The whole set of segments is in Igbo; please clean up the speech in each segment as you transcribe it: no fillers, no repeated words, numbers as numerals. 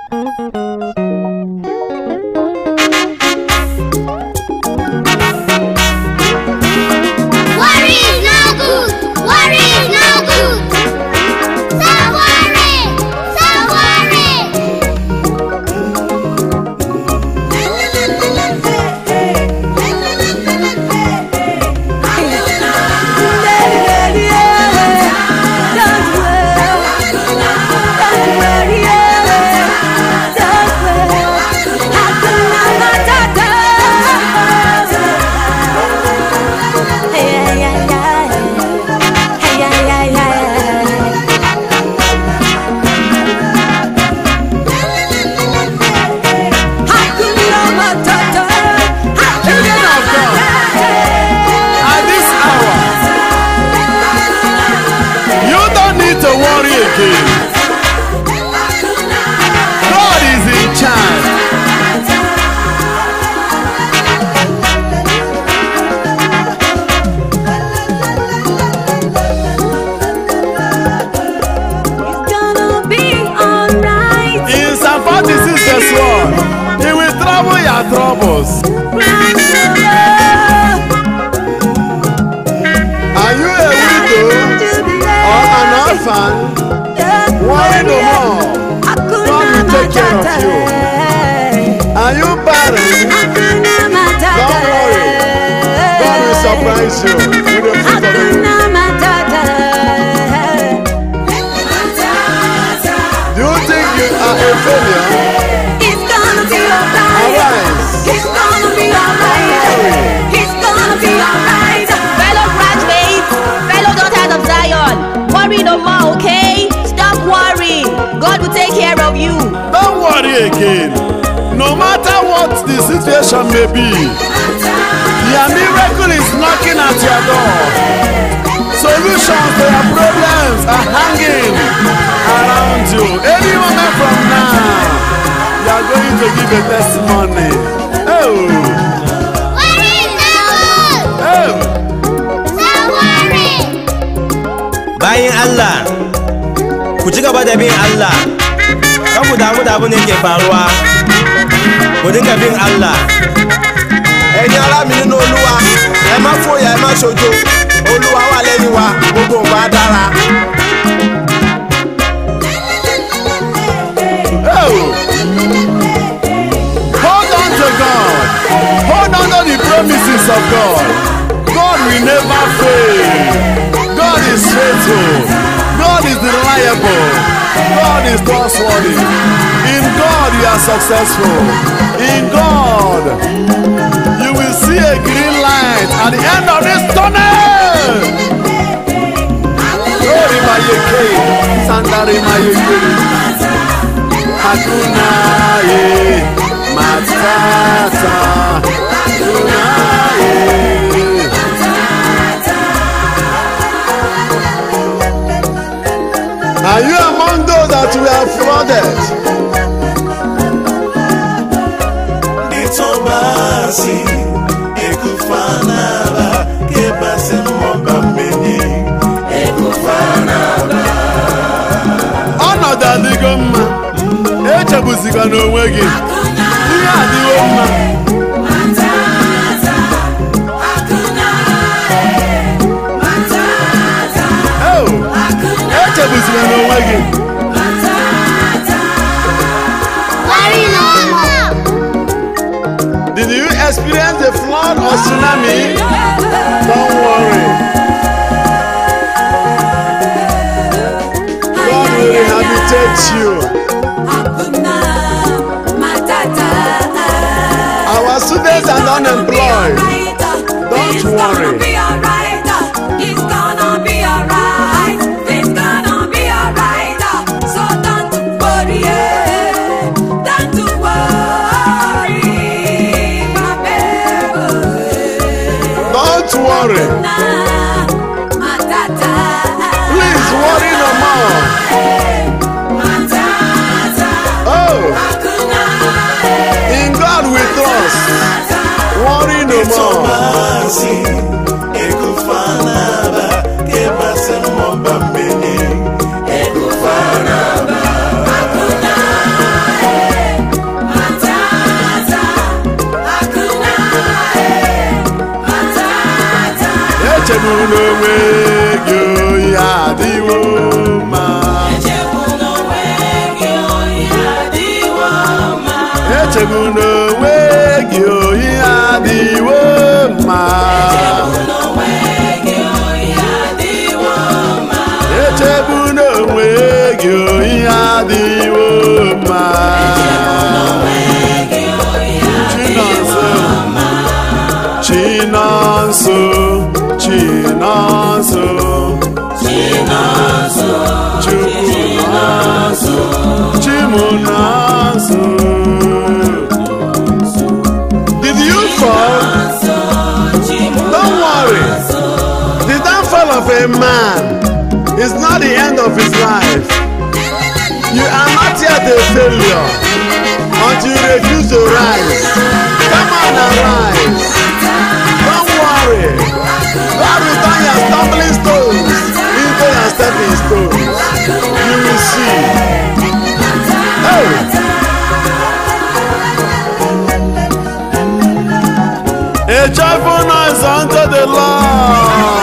Troubles. Are you a widow or an orphan? Worry no more. God will take care of you. Are you barren? Don't worry. God will surprise you with the fruit of the womb. Do you think you are a failure? It's gonna be alright. It's gonna be alright. It's gonna be alright. Fellow graduates, fellow daughters of Zion, worry no more, okay? Stop worrying. God will take care of you. Don't worry again. No matter what the situation may be, your miracle is knocking at your door. Solutions to your problems are hanging around you. Any moment from now, you are going to give a testimony. Oh. Bayin Allah, ku ci gaba da bin Allah, kan ku damu da abin da yake faruwa, ku dinga bin Allah. Ẹni ará mi nínú Olúwa, ẹ má fòyà, ẹ má ṣojo, Olúwa wà lẹ́yìn wa, gbogbo nǹkan á dára. Hold on to God. Hold on to the promises of God. God will never fail. God is faithful. God is reliable. God is trustworthy. In God you are successful. In God you will see a green light at the end of this tunnel. Glory by your king. Sandari by your king. Hakuna Matata. Are you among those that were flooded? Ọnọdụ adịgo mma, echebuzika n'onwe gị, ihe adịgo mma. Echebuzika n'onwe gị. Did you experience a flood or tsunami? Don't worry. God will rehabilitate you. Our students are unemployed. Don't worry. It's gonna be alright. It's gonna be alright. So don't worry. Don't worry, my baby. Don't worry. Please worry no more. echegbu n'onwe gị oyi adịwo mma echegbu n'onwe gị oyi adịwo mma Chinonso Chinonso Chinonso Chinonso Chimunonso. Did you fall? Don't worry. The downfall of a man is not the end of his life. You are not yet a failure until you refuse to rise. Come on and rise. Don't worry. God will turn your stumbling stones into your stepping stones. You will see. Hey. A joyful noise unto the Lord.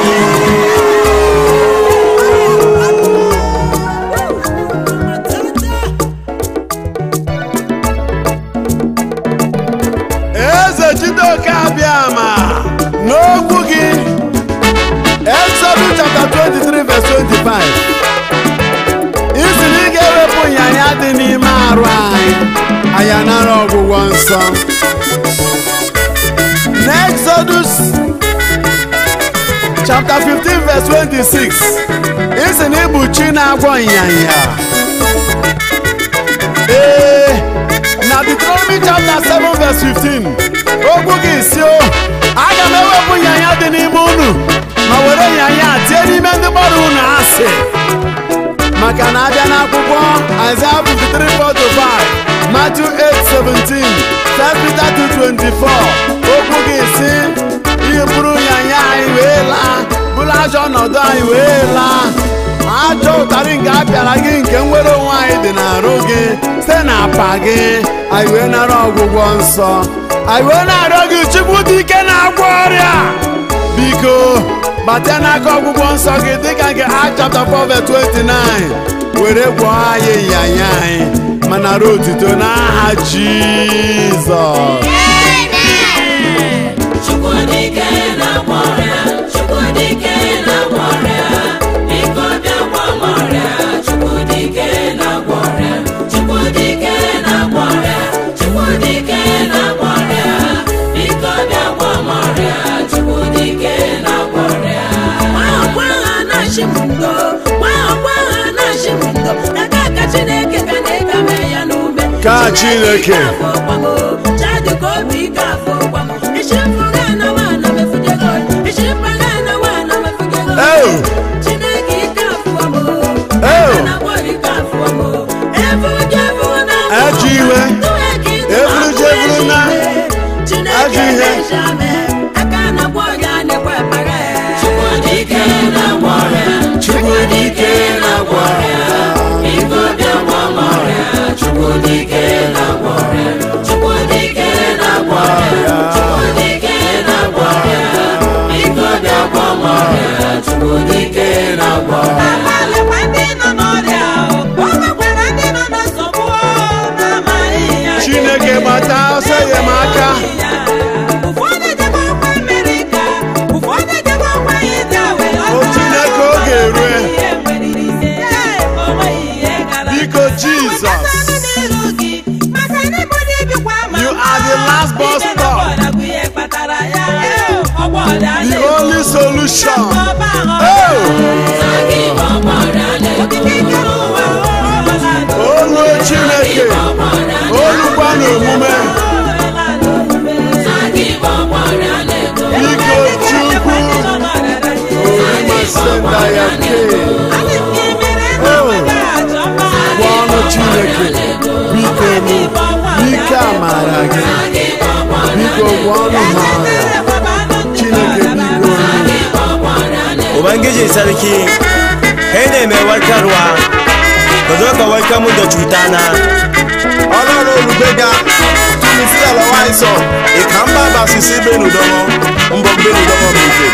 Eze Chidoke Abiama n'okwu gị Exodus chapter 23 verse 25. Isi na ị ga-ewepụ ịnyanya dị n'ime arụ anyị anara ọgwụgwọ nsọ. Exodus chapter 15 verse 26. Isi na ịbụ chi na-agwọ ịnyanya. Na Deuteronomy chapter 7 verse 15. Okwu gị si o, aga m ewepụ ịnyanya dị n'ime unu ma were ịnyanya tie n'ime ndị gbara unu asị. Maka na abịa n'akwụkwọ Isaiah 53:4-5, Matthew 8:17, 1 Peter 2:24. Okwu gị si ihe bụrụ ịnyanya anyị wee laa, bụrụ ajọ ọnọdụ anyị wee laa. Ajọ ụtarị nke apịara gị nke nwere onwe anyị dị n'arụ gị site n'apa gị, anyị wee nara ọgwụgwọ nsọ. Anyị wee na-arịọ gị Chukwu dị ike na-agwọ ọrịa, biko bata n'aka ọgwụgwọ nsọ gị dịka nke Acts chapter 4 verse 29. Were gwọọ anyị ịnyanya anyị ma nara otuto n'aha Jizọs. Ka Chineke ajọ iwe evuru na ajọ ihe Chineke gbata ọsọ enyemaka. O Chineke oge erue. Biko Jesus, you are the last bus stop, the only solution. Olu Chineke, olukwa n'omume. Biko Chukwu, Olimasenda ya ke. Gwọnụ Chineke, biko mụ, biko amara gị. Biko gwọnụ ha ya. Chineke biko mụ. Ubangiji sarki, kai ne mai warkarwa, ka zo ka warkar mu da cutana. Ọlọ́run olùgbéga tú mi sílẹ̀ lọ́wọ́ àìsàn ìkà ń bá bàṣì sí gbénùdọ́mọ ń bọ gbénùdọ́mọ mi jẹ.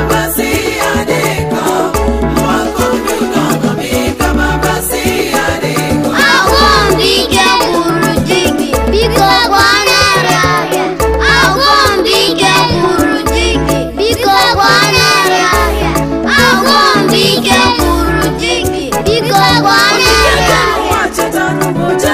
Come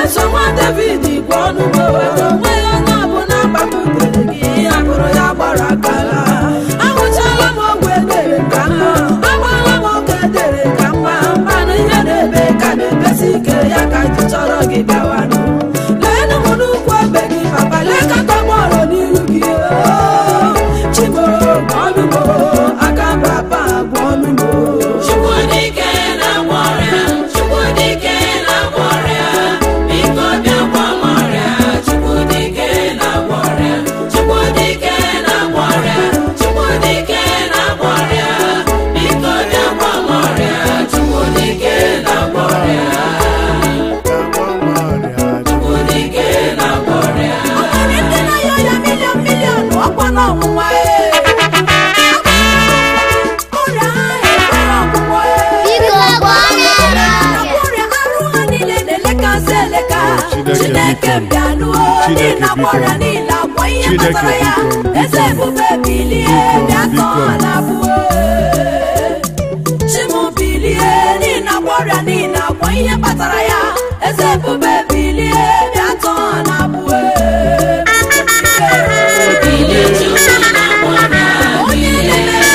Jesu nwa David gwa ọnụ m onweghị onye ọbụla gbapụtere gị ya bụrụ ya gbara akala. Ahụchala m ọgwụ edere ka mma, agbaala m ọgwụ edere ka mma, mmanụ ihe na-ebe ka na-ebesi ike ya ka ji chọrọ gị bịawanụ. Leenụ m n'ukwu ebe gị papa, lee ka tọgbọrọ n'ihu gị. Chibo gwa ọnụ m aka papa gwa ọnụ m. Chukwudike na-agwọ ọrịa, Chukwudike na-agwọ ọrịa, biko bịa gwa m ọrịa. Chukwudike na-agwọ ọrịa, Chukwudike na-agwọ ọrịa, Chukwudike na-agwọ ọrịa, biko bịa gwa m ọrịa. Chukwudike na-agwọ ọrịa, Chukwudike na-agwọ ọrịa. Ọkara ndị na-ayọ ya milion ọkwa n'ọnwụnwa Chineke bịanụ dị na gwara niile agwọ ihe kpatara ya. Eze ebube bilie bịa tọọ na abụọ. Chimu bilie dị na gwara niile agwọ ihe kpatara ya. Eze ebube bilie bịa tọọ na abụọ. Bilie Chukwu na-agwọ ọrịa, bilie,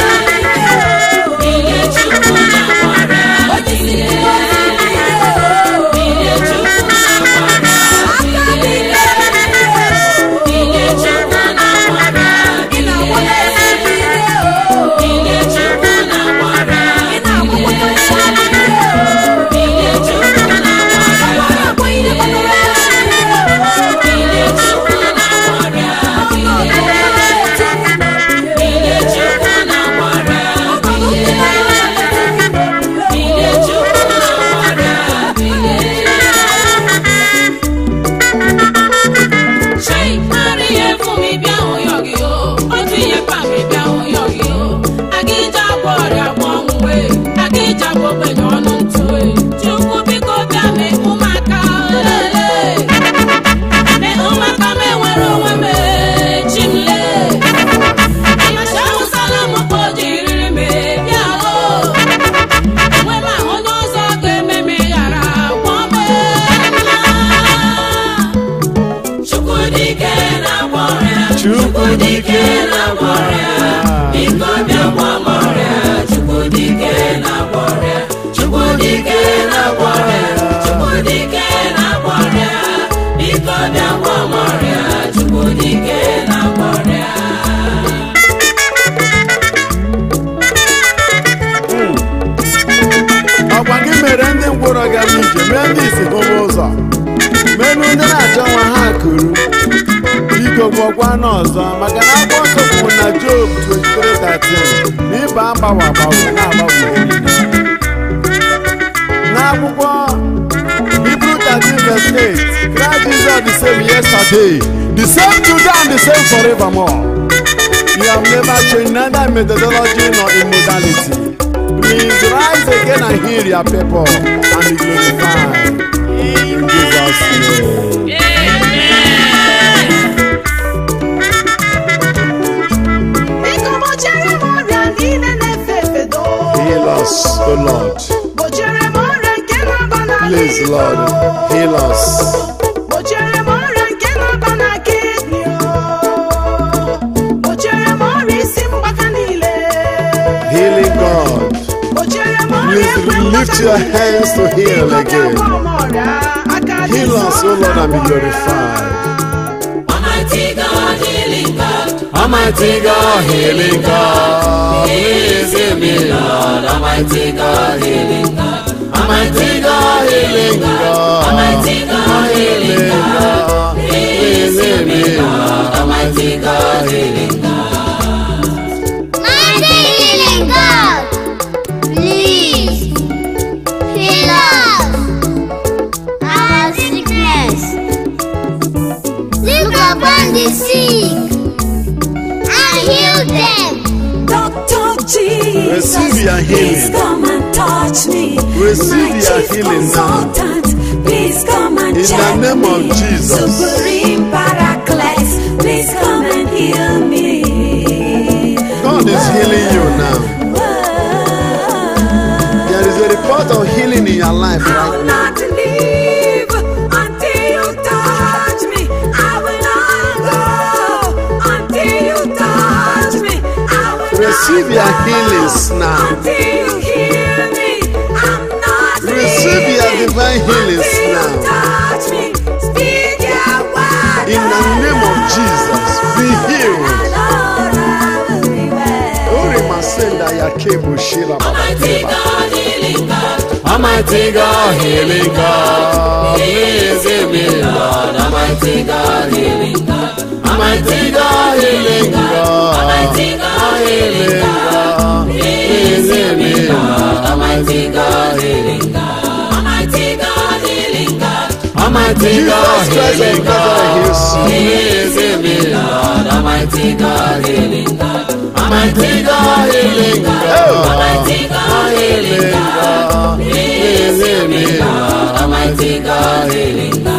bilie Chukwu na-agwọ ọrịa, bilie, bilie Chukwu na-agwọ ọrịa, bilie Chukwu na-agwọ ọrịa, bilie, bilie Chukwu na-agwọ ọrịa, bilie Chukwu Ọgwa gị mere ndị ngwụrọ gara ije mee ndị isi gụba ụzọ menụ ndị na-achọ nwa ha kuru biko gwọkwa n'ọzọ maka na akwụkwọ nsọ kwuru na Job 23:13 na ịba agbawa agbawa na-agbanwe ihe niile. N'akwụkwọ Hebrew 13:8 Christ Jesus the same yesterday, the same today and the same forevermore. You have never changed neither in methodology nor in modality. Please rise again and heal your people and be glorified. In Jesus' name. Heal us, O Lord. Please, Lord, heal us. Healing God. Please lift your hands to heal again. Heal us, O Lord, and be glorified. Almighty God, healing God, Almighty God, healing God, please heal me, Lord. Almighty God, healing God, Almighty God, healing God, Almighty God, healing God, please heal me, Lord. Almighty God, healing God. Mighty healing God, please heal us. Our sickness. Look upon the sick and heal them. Dr. Jesus, Receive your please healing. come and touch me. Receive My your chief healing now. consultant, please come and In check the name me. of Jesus. Supreme Paraclete, please come and heal me. God is healing you now. There is a report of healing in your life I'll right now. not leave until Receive your healings now. Until you heal me, I'm not Receive your divine healings now. touch me, speak your word. In the name of Jesus, be healed. Orimasenda ya kebu shira Almighty God, healing God. Almighty God, healing God. Please heal me, Lord. Almighty God, healing God. Almighty God, healing God. Almighty God, healing God. Please heal me, Lord. Almighty God, healing God. Almighty God, healing God. Almighty God, healing God. Please heal me, Lord. Almighty God, healing God. Almighty God, healing God. Almighty God, healing God. Please heal me, Lord. Almighty God, healing God.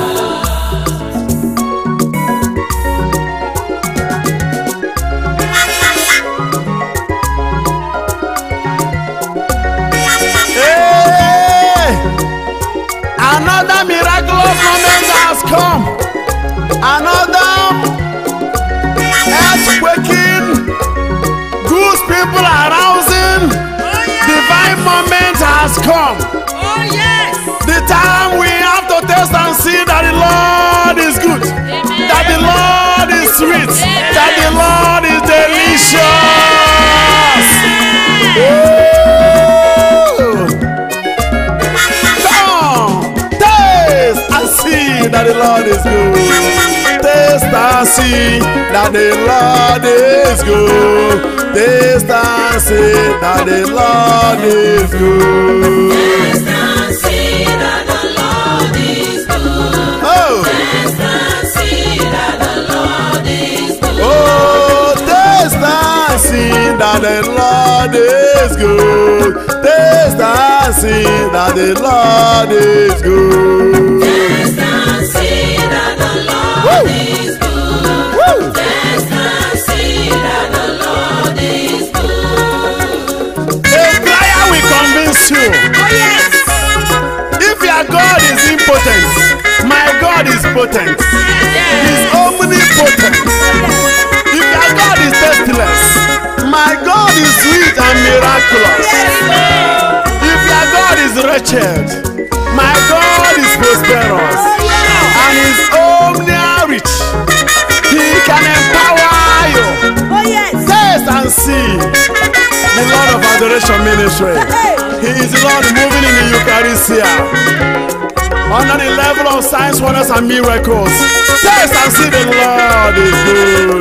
Hey! Another miraculous moment has come. Another earthquaking, Goose people arousing, divine moment has come. Oh, yes. The time we have to taste and see that the Lord is good, that the Lord is sweet, that the Lord is delicious. Woo! Come, taste and see that the Lord is good. Taste and see that the Lord is good. Taste and see that the Lord is good. Taste and see that the Lord is good. Oh, Taste and see that the Lord is good. oh, taste and see that the Lord is good. Taste and see that the Lord is good. Taste and see that the Lord is good. Woo! Taste and see that the Lord is good. A prayer will convince you. Oh, yes. If your God is impotent, my God is potent. He's omnipotent. If your God is tasteless, my God is sweet and miraculous. If your God is wretched, my God is prosperous and is omni-rich. He can empower you. Oh, yes. Taste and see the Lord of Adoration Ministry. He is the Lord moving in the Eucharistia. Under the level of signs, wonders, and miracles. Taste and see the Lord is good.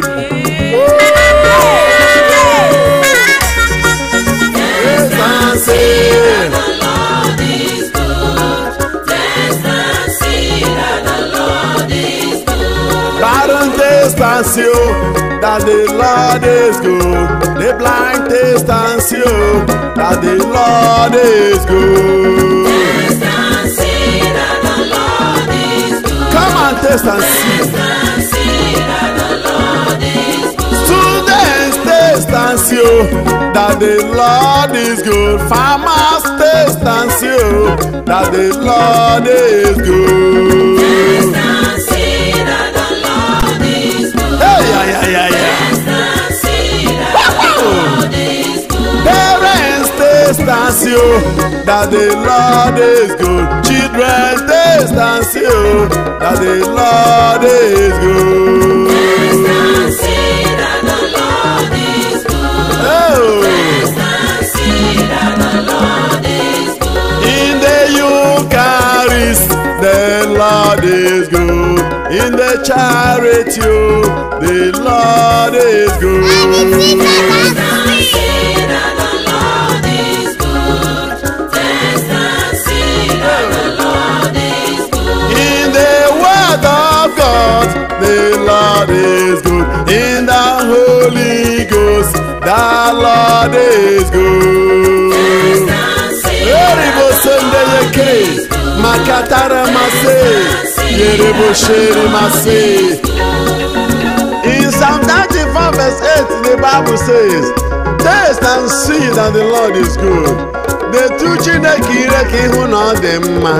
Taste and see. The Lord is good. Taste and see that the Lord is good. Barren taste and see that the Lord is good. The blind taste and see that the Lord is good. Taste and see that the Lord is good. Come and taste and see. Taste and see that the Lord is good. Students taste and see that the Lord is good. Farmers taste and see that the Lord is good. Taste and see that the Lord is good. Hey, yeah, yeah, yeah, yeah. Taste and see that the Lord is good. Parents taste and see that the Lord is good. Children taste and see that the Lord is good. Taste and see that the Lord is good. Oh. Taste and see that the Lord is good. In the Eucharist, the Lord is good. In the charity, the Lord is good. Taste and see that the Lord is good. Taste and see that the Lord is good. In the Word of God, the Lord is good. In the Holy Ghost, the Lord is good. Taste and see Erebo sende yeke, makatara mase, yerebo shere mase. In Psalm 94 verse 8, the Bible says, taste and see that the Lord is good. The two Chineke ire ka ihu na ọ dị mma.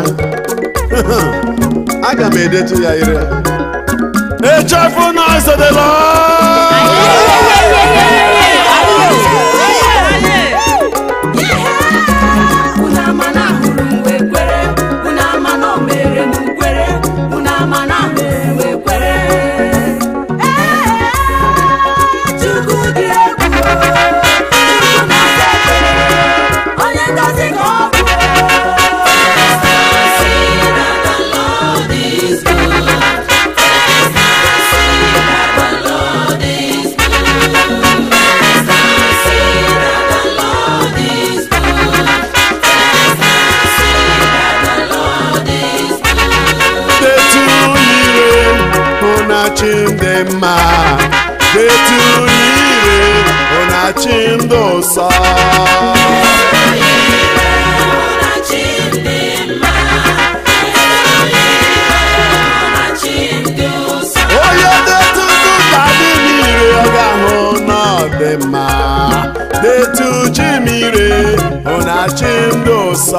Aga m edetu ya ire. A joyful noise to the Lord. chindema detu ire una chindosa oyo detu dadi mire oga hona dema detu chimire una chindosa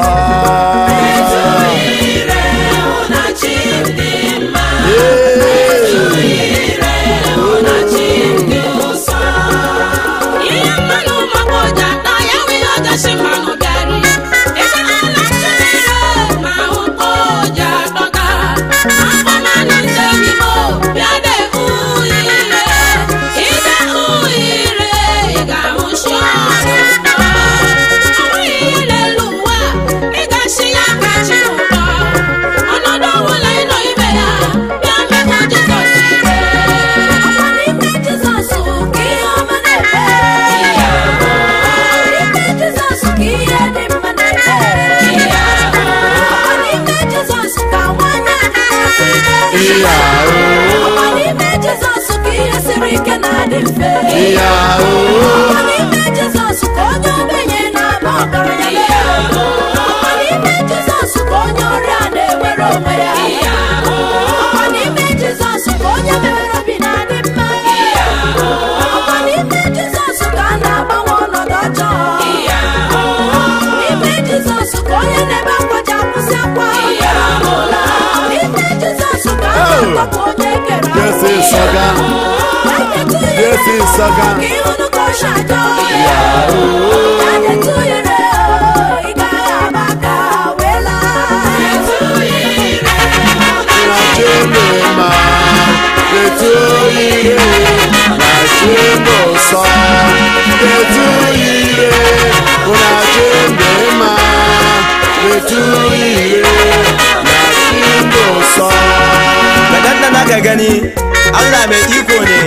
gani Allah mai iko ne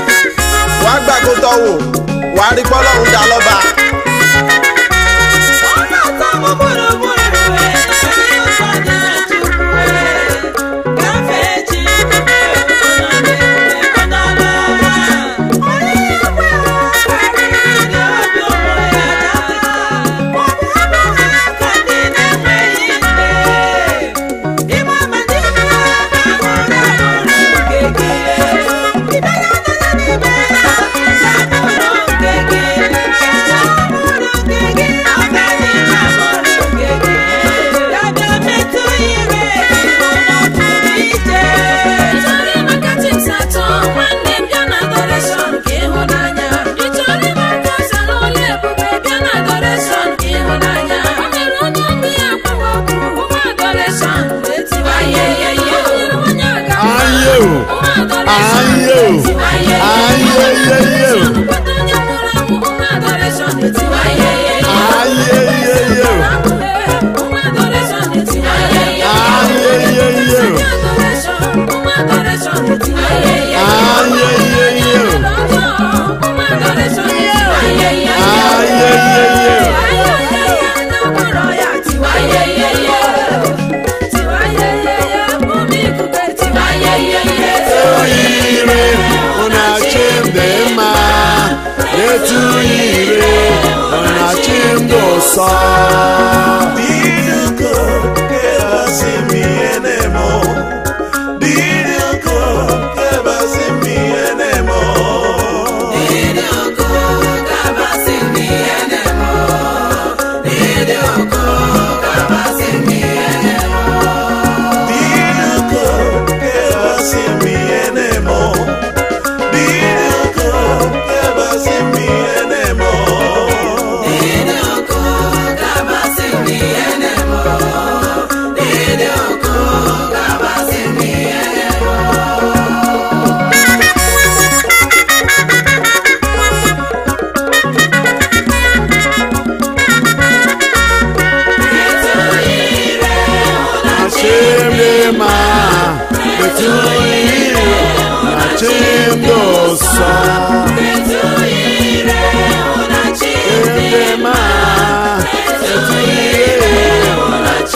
wàá gbà kó tọ́wò wàá rí pọ́lọ́run dá lọ́ba.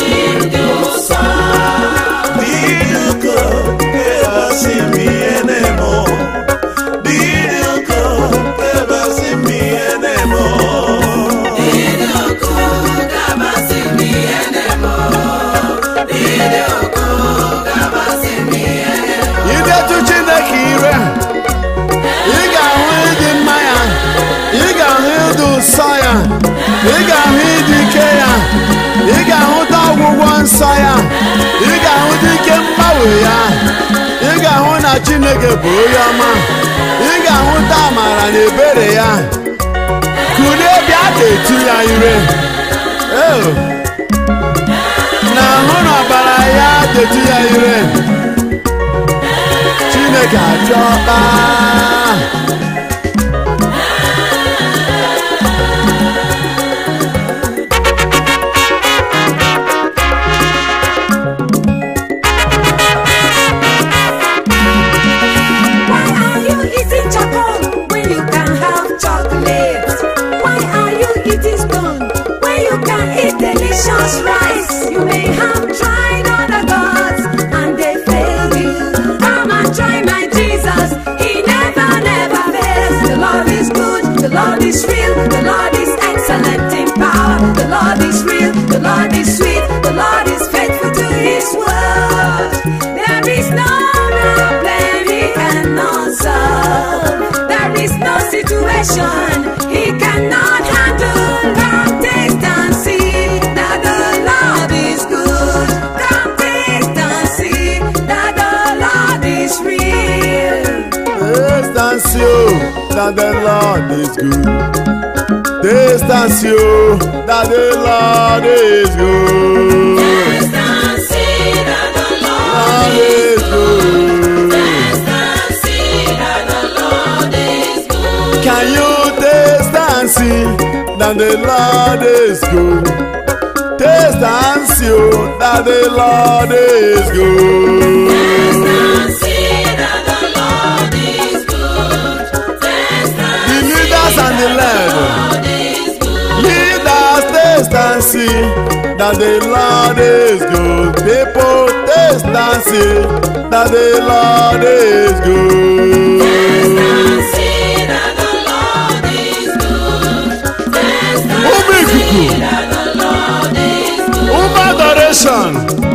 Enemy. nsọ ya, ị ga-ahụta ike mgbanwe ya, ị ga-ahụ na Chineke bụ onye ọma, ị ga-ahụta amara na ebere ya. Kulie bịa ga-etu ya ire, na ahụ na ọbara ya ga-etu ya ire. Chineke achọọkpa. Delicious rice, you may have tried other gods and they failed you. Come and try my Jesus, he never fails. The Lord is good, the Lord is real, the Lord is excellent in power. The Lord is real, the Lord is sweet, the Lord is faithful to his word. There is no problem he cannot solve. There is no situation he cannot handle. Come taste and see that the Lord is good. Come taste and see that the Lord is real. Taste and see that the Lord is good. Taste and see that the Lord is good. Taste and see that the Lord is good. Taste and see that the Lord is good. Can you taste and see that the Lord is good? Taste and see that the Lord is good. Taste and see that the Lord is good. Taste and The leaders and the led, leaders taste and see that the Lord is good. People taste and see that the Lord is good. Taste and see that the Lord is good. Taste and see that the Lord is good. Adoration.